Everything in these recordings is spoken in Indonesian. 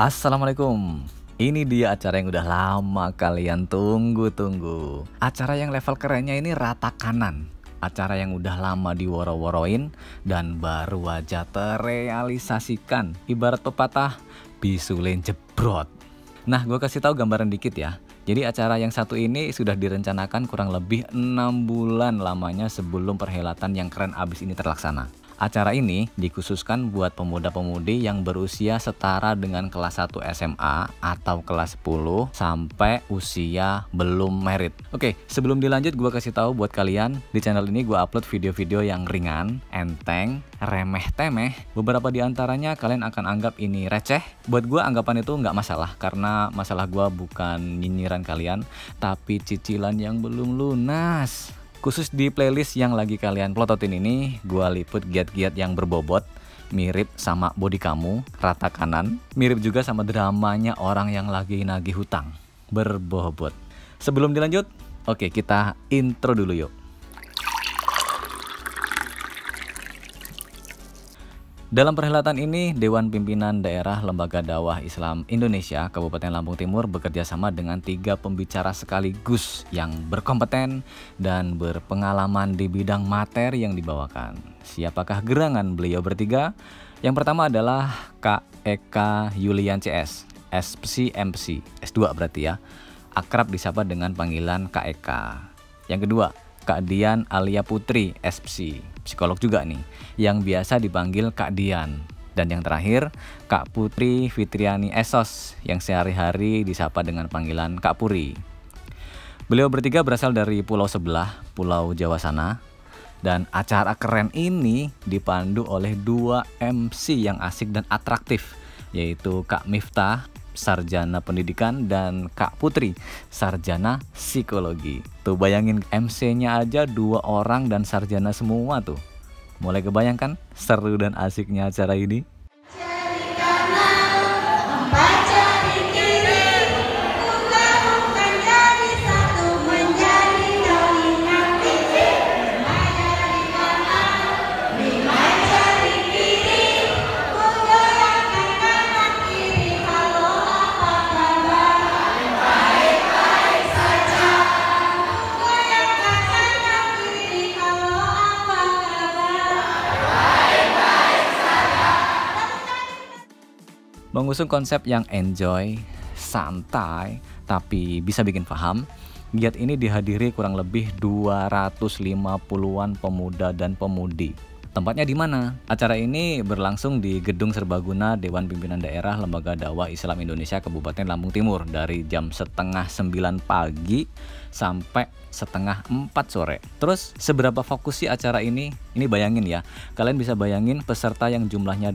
Assalamualaikum. Ini dia acara yang udah lama kalian tunggu-tunggu. Acara yang level kerennya ini rata kanan. Acara yang udah lama diworo-woroin dan baru aja terrealisasikan. Ibarat pepatah, bisulen jebrot. Nah, gue kasih tahu gambaran dikit ya. Jadi acara yang satu ini sudah direncanakan kurang lebih 6 bulan lamanya sebelum perhelatan yang keren abis ini terlaksana. Acara ini dikhususkan buat pemuda-pemudi yang berusia setara dengan kelas 1 SMA atau kelas 10 sampai usia belum merit. Oke, sebelum dilanjut gue kasih tahu buat kalian, di channel ini gue upload video-video yang ringan, enteng, remeh-temeh. Beberapa di antaranya kalian akan anggap ini receh. Buat gue anggapan itu nggak masalah, karena masalah gue bukan nyinyiran kalian, tapi cicilan yang belum lunas. Khusus di playlist yang lagi kalian plototin ini, gue liput giat-giat yang berbobot, mirip sama body kamu, rata kanan, mirip juga sama dramanya orang yang lagi nagih hutang, berbobot. Sebelum dilanjut, oke, kita intro dulu yuk. Dalam perhelatan ini, Dewan Pimpinan Daerah Lembaga Dakwah Islam Indonesia Kabupaten Lampung Timur bekerja sama dengan 3 pembicara sekaligus yang berkompeten dan berpengalaman di bidang materi yang dibawakan. Siapakah gerangan beliau bertiga? Yang pertama adalah Kak Eka Yulian CS, SPC S2 berarti ya, akrab disapa dengan panggilan Kak Eka. Yang kedua, Kak Dian Alia Putri, SPC, psikolog juga nih, yang biasa dipanggil Kak Dian. Dan yang terakhir, Kak Putri Fitriani Esos, yang sehari-hari disapa dengan panggilan Kak Puri. Beliau bertiga berasal dari pulau sebelah, Pulau Jawa sana. Dan acara keren ini dipandu oleh 2 MC yang asik dan atraktif, yaitu Kak Miftah, sarjana pendidikan, dan Kak Putri, sarjana psikologi. Tuh bayangin, MC-nya aja 2 orang dan sarjana semua tuh. Mulai kebayangkan seru dan asiknya acara ini? Mengusung konsep yang enjoy, santai, tapi bisa bikin paham, giat ini dihadiri kurang lebih 250-an pemuda dan pemudi. Tempatnya di mana? Acara ini berlangsung di Gedung Serbaguna Dewan Pimpinan Daerah Lembaga Dakwah Islam Indonesia Kabupaten Lampung Timur dari jam setengah 9 pagi sampai setengah 4 sore. Terus seberapa fokus sih acara ini? Ini bayangin ya, kalian bisa bayangin peserta yang jumlahnya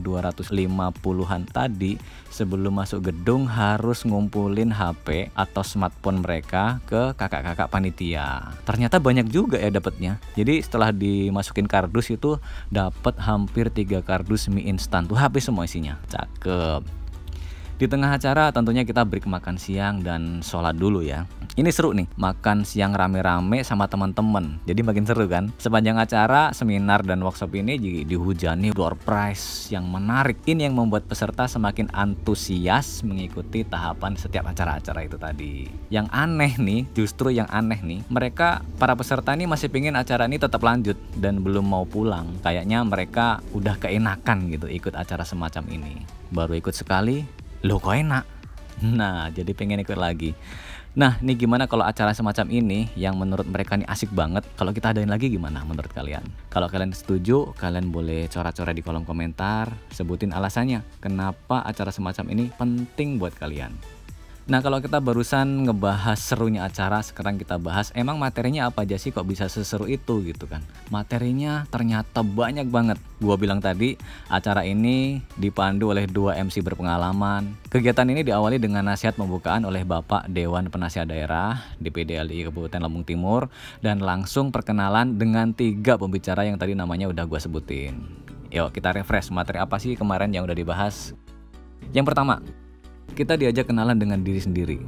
250-an tadi sebelum masuk gedung harus ngumpulin HP atau smartphone mereka ke kakak-kakak panitia. Ternyata banyak juga ya dapatnya. Jadi setelah dimasukin kardus itu dapat hampir 3 kardus mie instan tuh, habis semua isinya. Cakep. Di tengah acara tentunya kita break makan siang dan sholat dulu ya. Ini seru nih, makan siang rame-rame sama teman-teman. Jadi makin seru kan? Sepanjang acara, seminar dan workshop ini dihujani door prize yang menarik. Ini yang membuat peserta semakin antusias mengikuti tahapan setiap acara-acara itu tadi. Yang aneh nih, justru yang aneh nih, mereka para peserta ini masih pingin acara ini tetap lanjut dan belum mau pulang. Kayaknya mereka udah keenakan gitu ikut acara semacam ini. Baru ikut sekali, loh kok enak? Nah, jadi pengen ikut lagi. Nah, ini gimana kalau acara semacam ini yang menurut mereka nih asik banget, kalau kita adain lagi gimana menurut kalian? Kalau kalian setuju, kalian boleh coret-coret di kolom komentar, sebutin alasannya kenapa acara semacam ini penting buat kalian. Nah, kalau kita barusan ngebahas serunya acara, sekarang kita bahas emang materinya apa aja sih kok bisa seseru itu gitu kan. Materinya ternyata banyak banget. Gua bilang tadi, acara ini dipandu oleh 2 MC berpengalaman. Kegiatan ini diawali dengan nasihat pembukaan oleh Bapak Dewan Penasihat Daerah DPD LI Kabupaten Lampung Timur dan langsung perkenalan dengan 3 pembicara yang tadi namanya udah gua sebutin. Yuk kita refresh materi apa sih kemarin yang udah dibahas. Yang pertama, kita diajak kenalan dengan diri sendiri.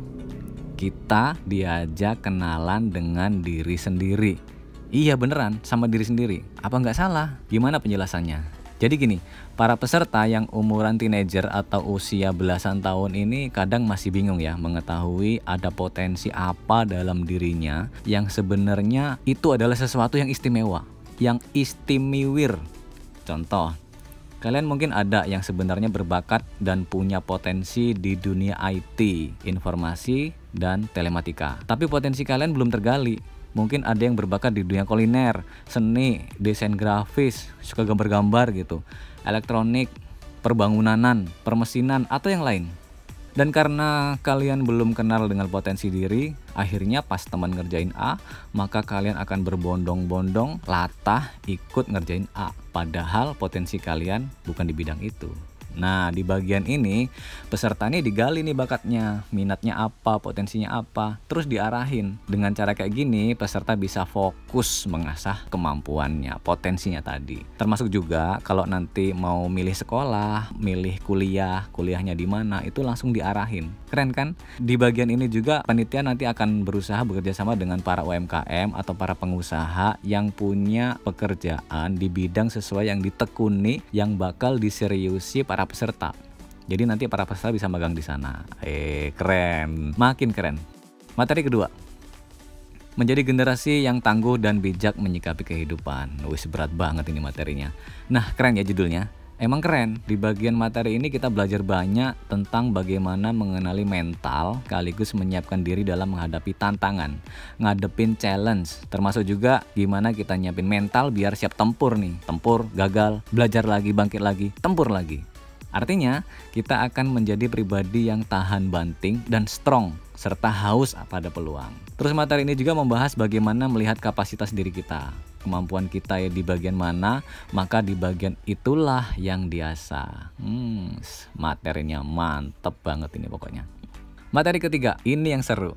Kita diajak kenalan dengan diri sendiri. Iya beneran, sama diri sendiri. Apa nggak salah? Gimana penjelasannya? Jadi gini, para peserta yang umuran teenager atau usia belasan tahun ini kadang masih bingung ya mengetahui ada potensi apa dalam dirinya yang sebenarnya itu adalah sesuatu yang istimewa, yang istimewir. Contoh, kalian mungkin ada yang sebenarnya berbakat dan punya potensi di dunia IT, informasi, dan telematika. Tapi potensi kalian belum tergali. Mungkin ada yang berbakat di dunia kuliner, seni, desain grafis, suka gambar-gambar gitu, elektronik, perbangunan, permesinan, atau yang lain. Dan karena kalian belum kenal dengan potensi diri, akhirnya pas teman ngerjain A, maka kalian akan berbondong-bondong, latah, ikut ngerjain A. Padahal potensi kalian bukan di bidang itu. Nah, di bagian ini peserta nih digali nih bakatnya, minatnya apa, potensinya apa, terus diarahin. Dengan cara kayak gini peserta bisa fokus mengasah kemampuannya, potensinya tadi. Termasuk juga kalau nanti mau milih sekolah, milih kuliahnya di mana, itu langsung diarahin. Keren kan? Di bagian ini juga panitia nanti akan berusaha bekerja sama dengan para UMKM atau para pengusaha yang punya pekerjaan di bidang sesuai yang ditekuni, yang bakal diseriusi para peserta. Jadi nanti para peserta bisa magang di sana. Keren, makin keren. Materi kedua, menjadi generasi yang tangguh dan bijak menyikapi kehidupan. Wis, berat banget ini materinya. Nah, keren ya judulnya. Emang keren. Di bagian materi ini kita belajar banyak tentang bagaimana mengenali mental sekaligus menyiapkan diri dalam menghadapi tantangan, ngadepin challenge, termasuk juga gimana kita nyiapin mental biar siap tempur nih. Tempur, gagal, belajar lagi, bangkit lagi, tempur lagi. Artinya, kita akan menjadi pribadi yang tahan banting dan strong, serta haus pada peluang. Terus materi ini juga membahas bagaimana melihat kapasitas diri kita. Kemampuan kita ya di bagian mana, maka di bagian itulah yang diasah. Materinya mantep banget ini pokoknya. Materi ketiga, ini yang seru.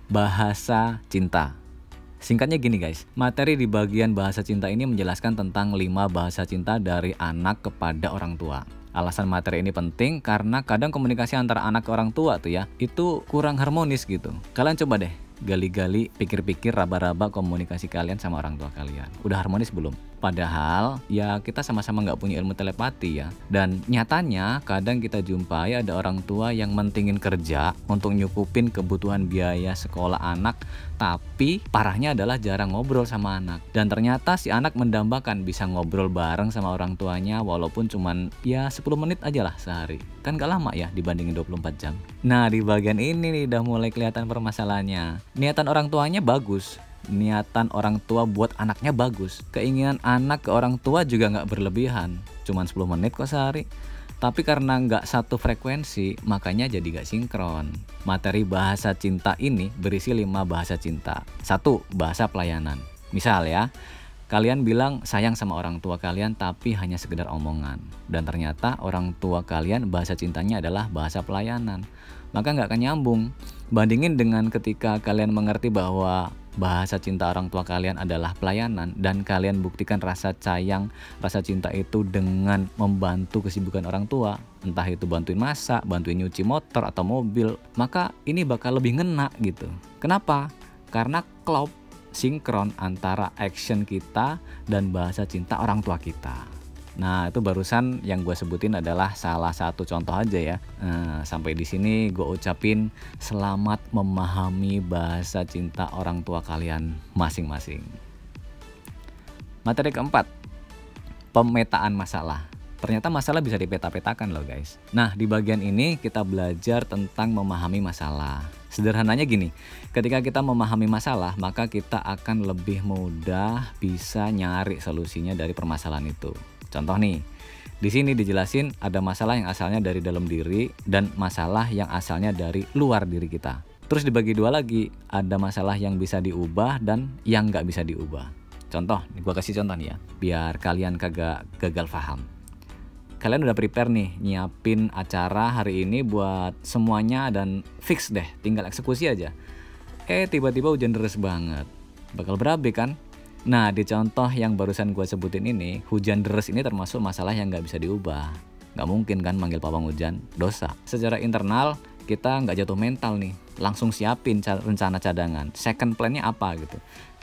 Bahasa cinta. Singkatnya gini guys, materi di bagian bahasa cinta ini menjelaskan tentang 5 bahasa cinta dari anak kepada orang tua. Alasan materi ini penting karena kadang komunikasi antara anak ke orang tua tuh ya, itu kurang harmonis gitu. Kalian coba deh gali-gali, pikir-pikir, raba-raba komunikasi kalian sama orang tua kalian. Udah harmonis belum? Padahal ya kita sama-sama nggak punya ilmu telepati ya. Dan nyatanya kadang kita jumpai ada orang tua yang mentingin kerja untuk nyukupin kebutuhan biaya sekolah anak, tapi parahnya adalah jarang ngobrol sama anak. Dan ternyata si anak mendambakan bisa ngobrol bareng sama orang tuanya walaupun cuman ya 10 menit aja lah sehari. Kan gak lama ya dibandingin 24 jam. Nah, di bagian ini nih udah mulai kelihatan permasalahannya. Niatan orang tuanya bagus, niatan orang tua buat anaknya bagus, keinginan anak ke orang tua juga nggak berlebihan, cuman 10 menit kok sehari. Tapi karena nggak satu frekuensi, makanya jadi nggak sinkron. Materi bahasa cinta ini berisi 5 bahasa cinta. 1. Bahasa pelayanan. Misal ya, kalian bilang sayang sama orang tua kalian tapi hanya sekedar omongan. Dan ternyata orang tua kalian bahasa cintanya adalah bahasa pelayanan. Maka nggak akan nyambung. Bandingin dengan ketika kalian mengerti bahwa bahasa cinta orang tua kalian adalah pelayanan dan kalian buktikan rasa sayang, rasa cinta itu dengan membantu kesibukan orang tua, entah itu bantuin masak, bantuin nyuci motor atau mobil, maka ini bakal lebih ngena gitu. Kenapa? Karena klop, sinkron antara action kita dan bahasa cinta orang tua kita. Nah, itu barusan yang gue sebutin adalah salah satu contoh aja ya. Nah, sampai di sini gue ucapin selamat memahami bahasa cinta orang tua kalian masing-masing. Materi keempat, pemetaan masalah. Ternyata masalah bisa dipeta-petakan loh guys. Nah, di bagian ini kita belajar tentang memahami masalah. Sederhananya gini, ketika kita memahami masalah, maka kita akan lebih mudah bisa nyari solusinya dari permasalahan itu. Contoh nih, di sini dijelasin ada masalah yang asalnya dari dalam diri dan masalah yang asalnya dari luar diri kita. Terus dibagi dua lagi, ada masalah yang bisa diubah dan yang nggak bisa diubah. Contoh, gue kasih contoh nih ya, biar kalian kagak gagal paham. Kalian udah prepare nih, nyiapin acara hari ini buat semuanya dan fix deh, tinggal eksekusi aja. Tiba-tiba hujan deras banget, bakal berabe kan? Nah, di contoh yang barusan gue sebutin ini, hujan deras ini termasuk masalah yang nggak bisa diubah. Nggak mungkin kan manggil pawang hujan, dosa. Secara internal, kita nggak jatuh mental nih, langsung siapin rencana cadangan. Second plan-nya apa gitu.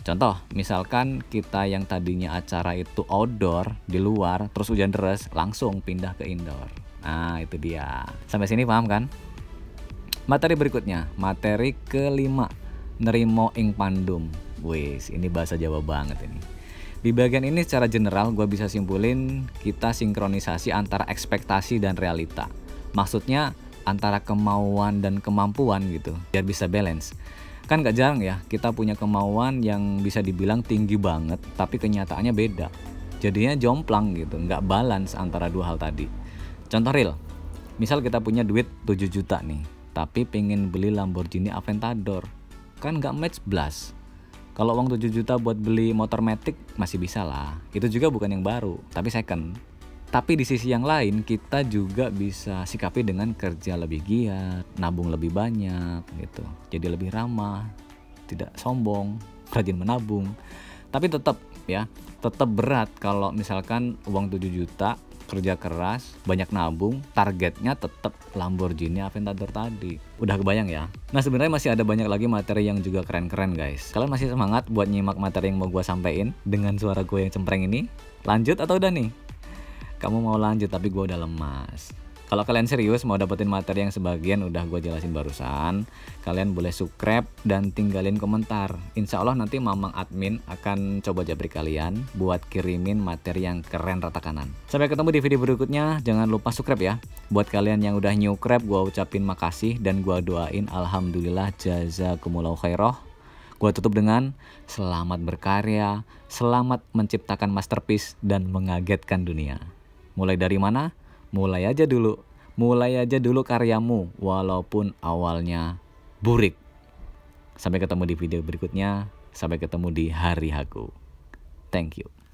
Contoh, misalkan kita yang tadinya acara itu outdoor, di luar, terus hujan deras, langsung pindah ke indoor. Nah, itu dia. Sampai sini paham kan? Materi berikutnya, materi kelima, nerimo ing pandum. Wis, ini bahasa Jawa banget ini. Di bagian ini secara general gue bisa simpulin kita sinkronisasi antara ekspektasi dan realita. Maksudnya antara kemauan dan kemampuan gitu, biar bisa balance. Kan gak jarang ya kita punya kemauan yang bisa dibilang tinggi banget, tapi kenyataannya beda. Jadinya jomplang gitu, gak balance antara dua hal tadi. Contoh real, misal kita punya duit 7 juta nih, tapi pengen beli Lamborghini Aventador. Kan gak match blas. Kalau uang 7 juta buat beli motor Matic masih bisa lah. Itu juga bukan yang baru, tapi second. Tapi di sisi yang lain kita juga bisa sikapi dengan kerja lebih giat, nabung lebih banyak gitu. Jadi lebih ramah, tidak sombong, rajin menabung. Tapi tetap berat kalau misalkan uang 7 juta, kerja keras, banyak nabung, targetnya tetap Lamborghini Aventador tadi. Udah kebayang ya? Nah, sebenarnya masih ada banyak lagi materi yang juga keren-keren guys. Kalian masih semangat buat nyimak materi yang mau gue sampein dengan suara gue yang cempreng ini? Lanjut atau udah nih? Kamu mau lanjut tapi gue udah lemas. Kalau kalian serius mau dapetin materi yang sebagian udah gue jelasin barusan, kalian boleh subscribe dan tinggalin komentar. Insya Allah nanti mamang admin akan coba jabri kalian buat kirimin materi yang keren rata kanan. Sampai ketemu di video berikutnya, jangan lupa subscribe ya. Buat kalian yang udah new crab, gue ucapin makasih dan gue doain alhamdulillah jazakumullahu khairah. Gue tutup dengan selamat berkarya, selamat menciptakan masterpiece dan mengagetkan dunia. Mulai dari mana? Mulai aja dulu karyamu walaupun awalnya burik. Sampai ketemu di video berikutnya, sampai ketemu di hari aku. Thank you.